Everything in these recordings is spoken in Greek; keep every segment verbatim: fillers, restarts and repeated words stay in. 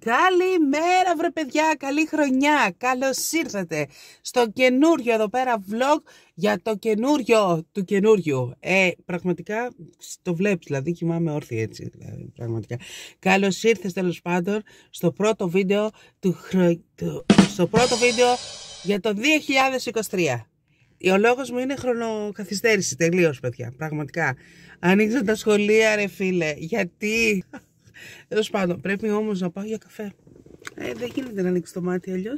Καλημέρα βρε παιδιά, καλή χρονιά, καλώς ήρθατε στο καινούριο εδώ πέρα vlog για το καινούριο του καινούριου. Ε, πραγματικά το βλέπεις, δηλαδή κοιμάμαι όρθια έτσι, δηλαδή, πραγματικά. Καλώς ήρθες τέλος πάντων στο πρώτο βίντεο του χρο... του... στο πρώτο βίντεο για το δύο χιλιάδες είκοσι τρία. Ο λόγος μου είναι χρονοκαθυστέρηση τελείως παιδιά, πραγματικά. Ανοίξαν τα σχολεία ρε φίλε, γιατί... Τέλος πάντων, πρέπει όμως να πάω για καφέ. Ε, δεν γίνεται να ανοίξει το μάτι αλλιώς.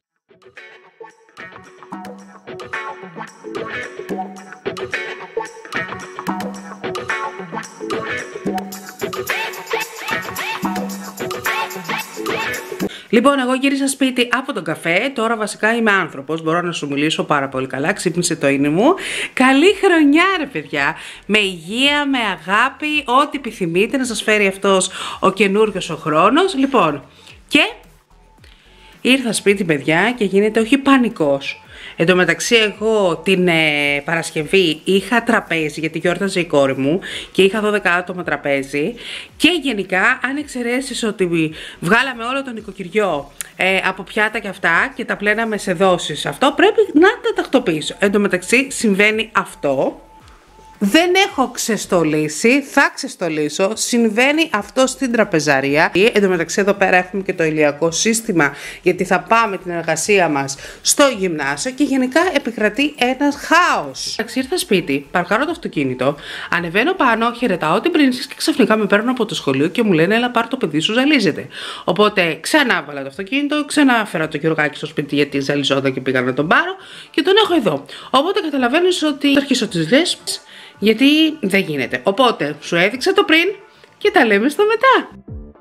Λοιπόν, εγώ γύρισα σπίτι από τον καφέ. Τώρα βασικά είμαι άνθρωπος. Μπορώ να σου μιλήσω πάρα πολύ καλά. Ξύπνησε το ίνι μου. Καλή χρονιά, ρε παιδιά. Με υγεία, με αγάπη, ό,τι επιθυμείτε να σας φέρει αυτός ο καινούριος ο χρόνος. Λοιπόν, και ήρθα σπίτι, παιδιά, και γίνεται όχι πανικός. Εν τω μεταξύ, εγώ την ε, Παρασκευή είχα τραπέζι γιατί γιόρταζε η κόρη μου και είχα δώδεκα άτομα τραπέζι. Και γενικά, αν εξαιρέσεις ότι βγάλαμε όλο τον νοικοκυριό ε, από πιάτα και αυτά και τα πλέναμε σε δόσεις, αυτό πρέπει να τα τακτοποιήσω. Εν τω μεταξύ, συμβαίνει αυτό. Δεν έχω ξεστολίσει, θα ξεστολίσω, συμβαίνει αυτό στην τραπεζαρία. Εν τω μεταξύ εδώ πέρα έχουμε και το ηλιακό σύστημα, γιατί θα πάμε την εργασία μας στο γυμνάσιο και γενικά επικρατεί ένας χάος. Εντάξει, ήρθα σπίτι, παρκάρω το αυτοκίνητο, ανεβαίνω πάνω, χαιρετάω την πρίνσης και ξαφνικά με παίρνουν από το σχολείο και μου λένε έλα πάρ' το παιδί σου, ζαλίζεται. Οπότε ξανά βάλα το αυτοκίνητο, ξανά φέρα το Γιωργάκι στο σπίτι γιατί ζαλιζόταν και πήγα να τον πάρω και τον έχω εδώ. Οπότε καταλαβαίνεις ότι θα αρχίσω τις ιδέες. Γιατί δεν γίνεται. Οπότε σου έδειξα το πριν και τα λέμε στο μετά.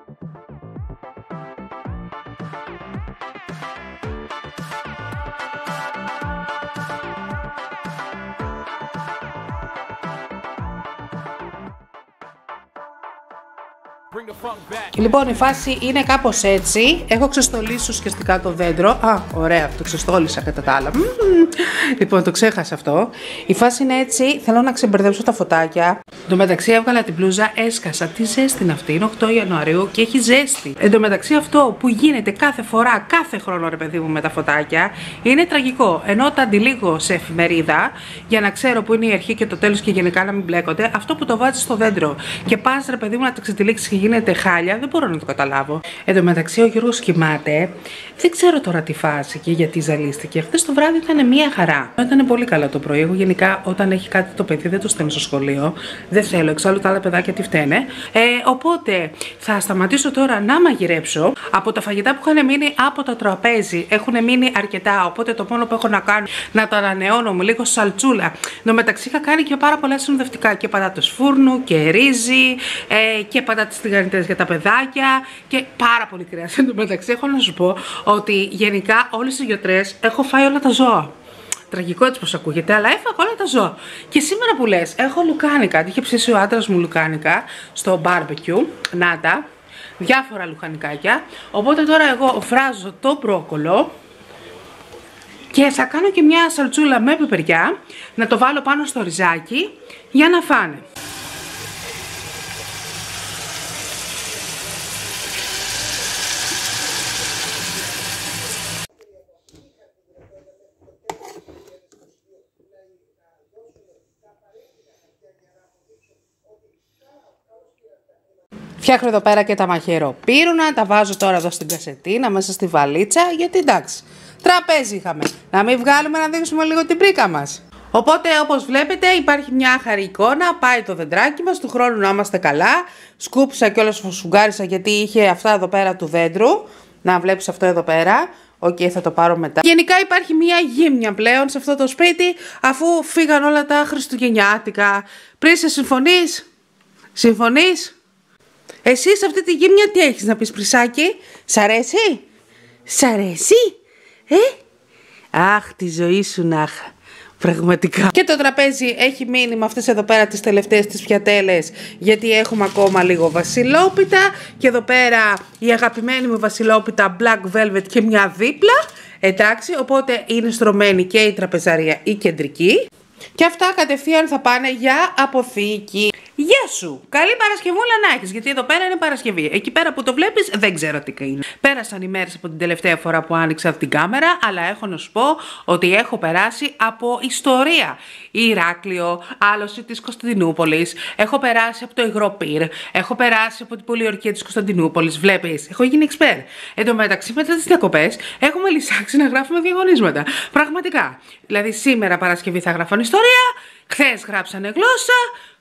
Λοιπόν, η φάση είναι κάπως έτσι. Έχω ξεστολίσει ουσιαστικά το δέντρο. Α, ωραία, το ξεστόλισα κατά τα άλλα. Λοιπόν, το ξέχασα αυτό. Η φάση είναι έτσι. Θέλω να ξεμπερδέψω τα φωτάκια. Εν τω μεταξύ, έβγαλα την μπλούζα, έσκασα. Τι ζέστη είναι αυτή, είναι οκτώ Ιανουαρίου και έχει ζέστη. Εν τω μεταξύ, αυτό που γίνεται κάθε φορά, κάθε χρόνο, ρε παιδί μου, με τα φωτάκια, είναι τραγικό. Ενώ τα αντιλήγω σε εφημερίδα για να ξέρω που είναι η αρχή και το τέλος και γενικά να μην μπλέκονται, αυτό που το βάζει στο δέντρο και πα, ρε παιδί μου, να τα ξετυλίξει και γίνεται χάλια, δεν μπορώ να το καταλάβω. Εν τω μεταξύ, ο Γιώργος κοιμάται. Δεν ξέρω τώρα τι φάση και γιατί ζαλίστηκε. Χθες το βράδυ ήταν μια χαρά. Ήταν πολύ καλά το πρωί. Εγώ γενικά, όταν έχει κάτι το παιδί, δεν το στέλνω στο σχολείο. Δεν θέλω, εξάλλου τα άλλα παιδάκια τι φταίνε. Ε, οπότε θα σταματήσω τώρα να μαγειρέψω. Από τα φαγητά που είχαν μείνει από το τραπέζι έχουν μείνει αρκετά. Οπότε το μόνο που έχω να κάνω να τα ανανεώνω με λίγο σαλτσούλα. Εν τω μεταξύ, είχα κάνει και πάρα πολλά συνοδευτικά. Και πατάτες φούρνου και ρύζι ε, και πατάτες τηγανιτές για τα παιδάκια και πάρα πολύ κρέας. Εν τω μεταξύ, έχω να σου πω ότι γενικά όλες τις γιοτρές έχω φάει όλα τα ζώα. Τραγικό έτσι πως ακούγεται, αλλά έφαγα όλα τα ζώα. Και σήμερα που λες, έχω λουκάνικα. Είχε ψήσει ο άντρας μου λουκάνικα στο barbecue. Να τα, διάφορα λουκανικάκια. Οπότε τώρα εγώ φράζω το μπρόκολο και θα κάνω και μια σαλτσούλα με πιπεριά. Να το βάλω πάνω στο ριζάκι για να φάνε. Φτιάχνω εδώ πέρα και τα μαχαιροπύρουνα, τα βάζω τώρα εδώ στην κασετίνα, μέσα στη βαλίτσα, γιατί εντάξει, τραπέζι είχαμε. Να μην βγάλουμε να δείξουμε λίγο την πρίκα μας. Οπότε όπως βλέπετε υπάρχει μια άχαρη εικόνα, πάει το δεντράκι μας, του χρόνου να είμαστε καλά. Σκούπισα και όλες φωσφουγγάρισα γιατί είχε αυτά εδώ πέρα του δέντρου. Να βλέπεις αυτό εδώ πέρα. Οκ, okay, θα το πάρω μετά. Γενικά υπάρχει μια γύμνια πλέον σε αυτό το σπίτι, αφού φύγαν όλα τα χριστουγεννιάτικα. Πρίσε, συμφωνείς? Συμφωνείς? Εσύ σε αυτή τη γύμνια τι έχεις να πεις, Πρισάκι? Σ' αρέσει? Σ' αρέσει? Ε? Αχ, τη ζωή σου να. Πραγματικά. Και το τραπέζι έχει μείνει με αυτές εδώ πέρα τις τελευταίες τις πιατέλες, γιατί έχουμε ακόμα λίγο βασιλόπιτα. Και εδώ πέρα η αγαπημένη μου βασιλόπιτα Black Velvet και μια δίπλα. Εντάξει, οπότε είναι στρωμένη και η τραπεζαρία η κεντρική. Και αυτά κατευθείαν θα πάνε για αποθήκη. Γεια σου! Καλή Παρασκευούλα να έχεις, γιατί εδώ πέρα είναι Παρασκευή. Εκεί πέρα που το βλέπεις δεν ξέρω τι είναι. Πέρασαν οι μέρες από την τελευταία φορά που άνοιξα αυτή την κάμερα, αλλά έχω να σου πω ότι έχω περάσει από ιστορία. Ηράκλειο, άλωση της Κωνσταντινούπολης, έχω περάσει από το υγρό πυρ, έχω περάσει από την πολιορκία της Κωνσταντινούπολης. Βλέπεις, έχω γίνει εξπέρ. Εν τω μεταξύ, μετά τις διακοπές, έχουμε λυσάξει να γράφουμε διαγωνίσματα. Πραγματικά. Δηλαδή, σήμερα Παρασκευή θα γράφαν ιστορία, χθες γράψανε γλώσσα.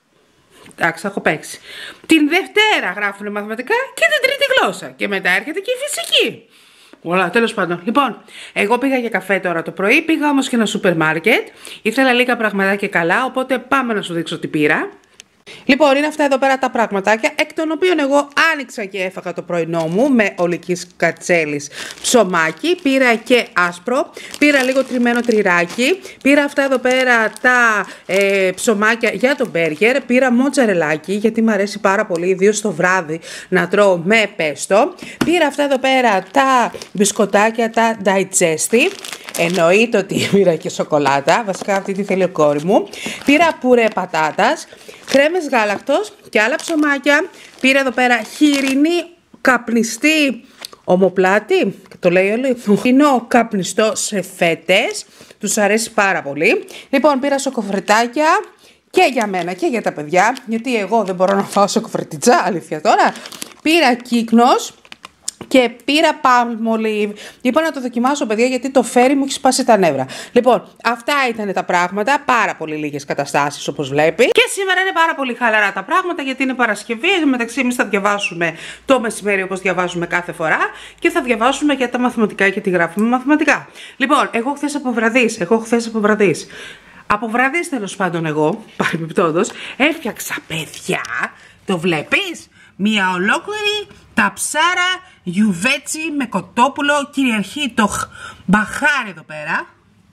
Εντάξει, θα έχω παίξει. Την Δευτέρα γράφουν μαθηματικά και την Τρίτη γλώσσα. Και μετά έρχεται και η φυσική. Όλα, τέλος πάντων. Λοιπόν, εγώ πήγα για καφέ τώρα το πρωί, πήγα όμως και ένα σούπερ μάρκετ. Ήθελα λίγα πραγματάκια καλά, οπότε πάμε να σου δείξω τι πήρα. Λοιπόν, είναι αυτά εδώ πέρα τα πραγματάκια, εκ των οποίων εγώ άνοιξα και έφαγα το πρωινό μου με ολικής κατσέλης ψωμάκι. Πήρα και άσπρο, πήρα λίγο τριμμένο τυράκι, πήρα αυτά εδώ πέρα τα ε, ψωμάκια για το μπέργκερ, πήρα μοτσαρελάκι γιατί μου αρέσει πάρα πολύ, ιδίως το βράδυ να τρώω με πέστο. Πήρα αυτά εδώ πέρα τα μπισκοτάκια, τα digestive. Εννοείται ότι πήρα και σοκολάτα, βασικά αυτή τη θέλει ο κόρη μου. Πήρα πουρέ πατάτας, κρέμες γάλακτος και άλλα ψωμάκια. Πήρα εδώ πέρα χοιρινή καπνιστή ομοπλάτη, το λέει όλοι, χοιρινό καπνιστό σε φέτες, τους αρέσει πάρα πολύ. Λοιπόν, πήρα σοκοφρετάκια και για μένα και για τα παιδιά, γιατί εγώ δεν μπορώ να φάω σοκοφρετιτζά, αλήθεια τώρα. Πήρα κύκνος και πήρα palmolive. Είπα να το δοκιμάσω, παιδιά, γιατί το φέρι μου έχει σπάσει τα νεύρα. Λοιπόν, αυτά ήταν τα πράγματα. Πάρα πολύ λίγες καταστάσεις, όπως βλέπει. Και σήμερα είναι πάρα πολύ χαλαρά τα πράγματα, γιατί είναι Παρασκευή. Εν τω μεταξύ, εμείς θα διαβάσουμε το μεσημέρι, όπως διαβάζουμε κάθε φορά. Και θα διαβάσουμε για τα μαθηματικά και τη γράφουμε μαθηματικά. Λοιπόν, εγώ χθες από βραδείς. Εγώ χθες από βραδείς. Από βραδείς, τέλος πάντων, εγώ, παρεμπιπτόντως, έφτιαξα, παιδιά. Το βλέπεις? Μια ολόκληρη ταψάρα γιουβέτσι με κοτόπουλο. Κυριαρχεί το μπαχάρι εδώ πέρα.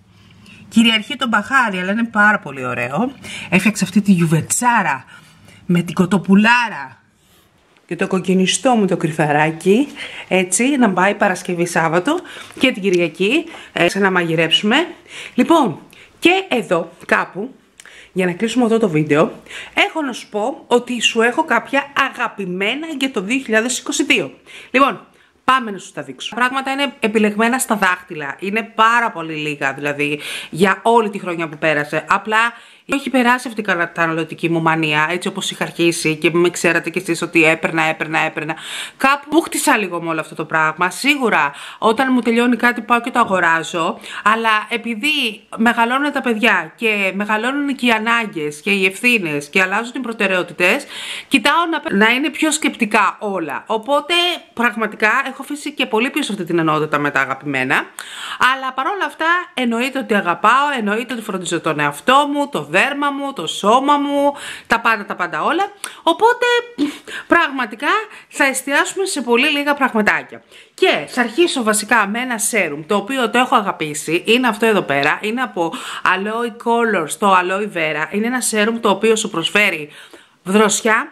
Κυριαρχεί το μπαχάρι, αλλά είναι πάρα πολύ ωραίο. Έφτιαξα αυτή τη γιουβετσάρα με την κοτοπουλάρα και το κοκκινιστό μου το κρυφαράκι. Έτσι, να πάει Παρασκευή Σάββατο και την Κυριακή ε, ξαναμαγειρέψουμε. Λοιπόν, και εδώ κάπου, για να κλείσουμε εδώ το βίντεο, έχω να σου πω ότι σου έχω κάποια αγαπημένα για το δύο χιλιάδες είκοσι δύο. Λοιπόν, πάμε να σου τα δείξω. Τα πράγματα είναι επιλεγμένα στα δάχτυλα. Είναι πάρα πολύ λίγα, δηλαδή, για όλη τη χρονιά που πέρασε. Απλά έχει περάσει αυτή η καταναλωτική μου μανία, έτσι όπως είχα αρχίσει και με ξέρατε κι εσείς ότι έπαιρνα, έπαιρνα, έπαιρνα. Κάπου μου χτίσα λίγο με όλο αυτό το πράγμα. Σίγουρα όταν μου τελειώνει κάτι πάω και το αγοράζω, αλλά επειδή μεγαλώνουν τα παιδιά και μεγαλώνουν και οι ανάγκες και οι ευθύνες και αλλάζουν οι προτεραιότητες, κοιτάω να, να είναι πιο σκεπτικά όλα. Οπότε πραγματικά έχω αφήσει και πολύ πίσω αυτή την ενότητα με τα αγαπημένα. Αλλά παρόλα αυτά εννοείται ότι αγαπάω, εννοείται ότι φροντίζω τον εαυτό μου, το δέρμα μου, το σώμα μου, τα πάντα τα πάντα όλα. Οπότε πραγματικά θα εστιάσουμε σε πολύ λίγα πραγματάκια. Και θα αρχίσω βασικά με ένα σέρουμ το οποίο το έχω αγαπήσει. Είναι αυτό εδώ πέρα, είναι από Aloe Colors, το Aloe Vera. Είναι ένα σέρουμ το οποίο σου προσφέρει δροσιά,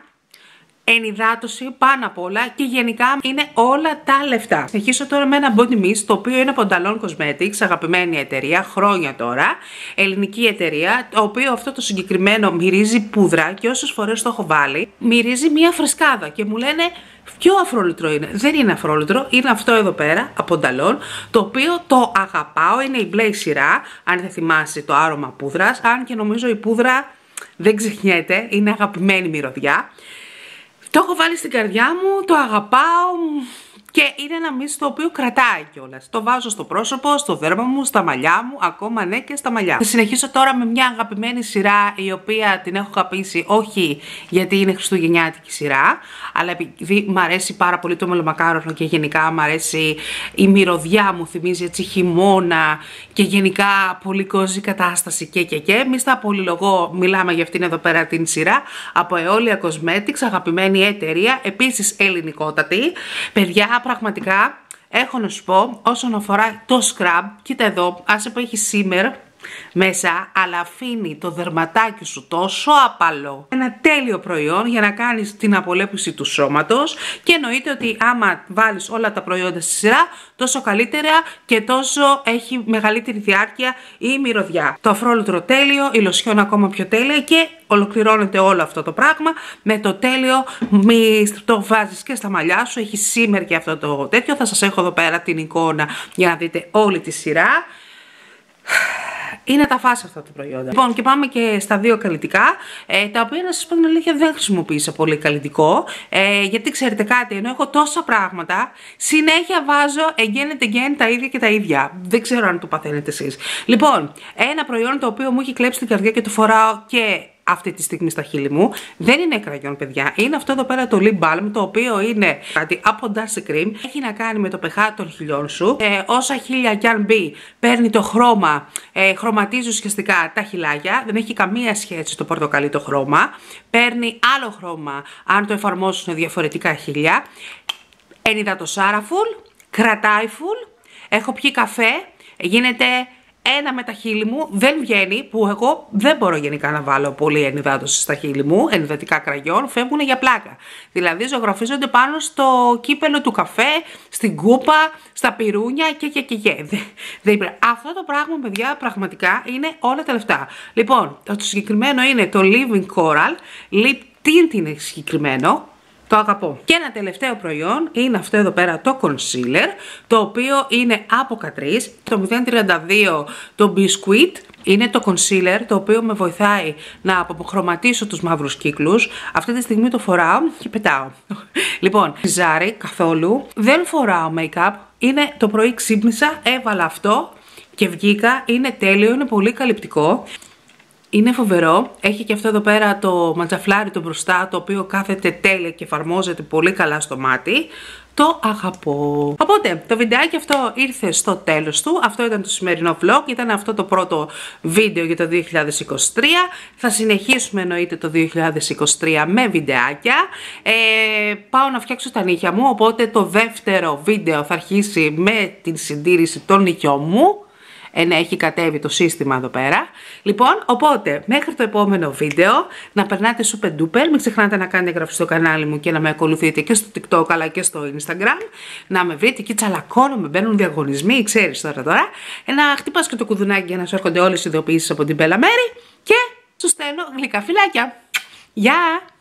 ενυδάτωση πάνω απ' όλα και γενικά είναι όλα τα λεφτά. Συνεχίσω τώρα με ένα body mist το οποίο είναι από Dalon Cosmetics, αγαπημένη εταιρεία, χρόνια τώρα, ελληνική εταιρεία, το οποίο αυτό το συγκεκριμένο μυρίζει πούδρα και όσες φορές το έχω βάλει, μυρίζει μία φρεσκάδα και μου λένε ποιο αφρόλυτρο είναι. Δεν είναι αφρόλυτρο, είναι αυτό εδώ πέρα από Dalon, το οποίο το αγαπάω, είναι η μπλε σειρά, αν δεν θυμάσαι το άρωμα πούδρας, αν και νομίζω η πούδρα δεν ξεχνιέται, είναι αγαπημένη μυρωδιά. Το έχω βάλει στην καρδιά μου, το αγαπάω και είναι ένα μυς το οποίο κρατάει κιόλας. Το βάζω στο πρόσωπο, στο δέρμα μου, στα μαλλιά μου, ακόμα ναι και στα μαλλιά. Θα συνεχίσω τώρα με μια αγαπημένη σειρά η οποία την έχω αγαπήσει όχι γιατί είναι χριστουγεννιάτικη σειρά, αλλά επειδή μου αρέσει πάρα πολύ το μελομακάρονο και γενικά μου αρέσει η μυρωδιά μου, θυμίζει έτσι χειμώνα και γενικά πολύ κόζη κατάσταση και και και. Μη στα πολυλογώ, μιλάμε για αυτήν εδώ πέρα την σειρά από Eolia Cosmetics, αγαπημένη εταιρεία, επίσης ελληνικότατη. Παιδιά, πραγματικά έχω να σου πω όσον αφορά το scrub, κοίτα εδώ, άσε που έχει σήμερα, μέσα, αλλά αφήνει το δερματάκι σου τόσο απαλό. Ένα τέλειο προϊόν για να κάνεις την απολέπιση του σώματος και εννοείται ότι άμα βάλεις όλα τα προϊόντα στη σειρά, τόσο καλύτερα και τόσο έχει μεγαλύτερη διάρκεια η μυρωδιά. Το αφρόλουτρο τέλειο, η λοσιόν ακόμα πιο τέλεια και ολοκληρώνεται όλο αυτό το πράγμα με το τέλειο, μη το βάζεις και στα μαλλιά σου, έχει σήμερα και αυτό το τέτοιο. Θα σας έχω εδώ πέρα την εικόνα για να δείτε όλη τη σειρά. Είναι τα φάση αυτά τα προϊόντα. Λοιπόν, και πάμε και στα δύο καλλιτικά, ε, τα οποία να σας πω την αλήθεια δεν χρησιμοποίησα πολύ καλλιτικό, ε, γιατί ξέρετε κάτι, ενώ έχω τόσα πράγματα, συνέχεια βάζω again and again τα ίδια και τα ίδια. Δεν ξέρω αν το παθαίνετε εσείς. Λοιπόν, ένα προϊόν το οποίο μου έχει κλέψει την καρδιά και το φοράω και αυτή τη στιγμή στα χείλη μου, δεν είναι κραγιόν, παιδιά. Είναι αυτό εδώ πέρα το lip balm, το οποίο είναι κάτι από Darcy Cream. Έχει να κάνει με το pH των χιλιών σου. Ε, όσα χίλια κι αν μπει, παίρνει το χρώμα, ε, χρωματίζει ουσιαστικά τα χιλάκια. Δεν έχει καμία σχέση το πορτοκαλί το χρώμα. Παίρνει άλλο χρώμα αν το εφαρμόσουν διαφορετικά χίλια. Ενυδατοσάρα full, κρατάει full. Έχω πιει καφέ, γίνεται ένα με τα χείλη μου, δεν βγαίνει, που εγώ δεν μπορώ γενικά να βάλω πολύ ενυδάτωση στα χείλη μου, ενυδατικά κραγιόν, φεύγουν για πλάκα. Δηλαδή ζωγραφίζονται πάνω στο κύπελο του καφέ, στην κούπα, στα πυρούνια και και και και. Δεν υπήρχε. Αυτό το πράγμα, παιδιά, πραγματικά είναι όλα τα λεφτά. Λοιπόν, το συγκεκριμένο είναι το Living Coral Lip Tint, είναι συγκεκριμένο. Το αγαπώ. Και ένα τελευταίο προϊόν είναι αυτό εδώ πέρα το concealer, το οποίο είναι από Catrice, το μηδέν τριάντα δύο το Biscuit. Είναι το concealer το οποίο με βοηθάει να αποχρωματίσω τους μαύρους κύκλους. Αυτή τη στιγμή το φοράω και πετάω. Λοιπόν, ζάρι καθόλου. Δεν φοράω make-up. Είναι το πρωί ξύπνησα, έβαλα αυτό και βγήκα. Είναι τέλειο, είναι πολύ καλυπτικό. Είναι φοβερό, έχει και αυτό εδώ πέρα το ματζαφλάρι το μπροστά, το οποίο κάθεται τέλεια και εφαρμόζεται πολύ καλά στο μάτι. Το αγαπώ. Οπότε, το βιντεάκι αυτό ήρθε στο τέλος του. Αυτό ήταν το σημερινό vlog, ήταν αυτό το πρώτο βίντεο για το δύο χιλιάδες είκοσι τρία. Θα συνεχίσουμε εννοείται το δύο χιλιάδες είκοσι τρία με βιντεάκια. Ε, πάω να φτιάξω τα νύχια μου, οπότε το δεύτερο βίντεο θα αρχίσει με την συντήρηση των νυχιών μου. Ε, ναι, έχει κατέβει το σύστημα εδώ πέρα. Λοιπόν, οπότε, μέχρι το επόμενο βίντεο, να περνάτε super duper. Μην ξεχνάτε να κάνετε εγγραφή στο κανάλι μου και να με ακολουθείτε και στο TikTok αλλά και στο Instagram. Να με βρείτε εκεί, τσαλακώνω, με μπαίνουν διαγωνισμοί, ξέρεις τώρα τώρα. Ε, να χτυπάς και το κουδουνάκι για να σου έρχονται όλες οι ειδοποιήσεις από την Bella Mary. Και σου στέλνω γλυκά φιλάκια. Γεια!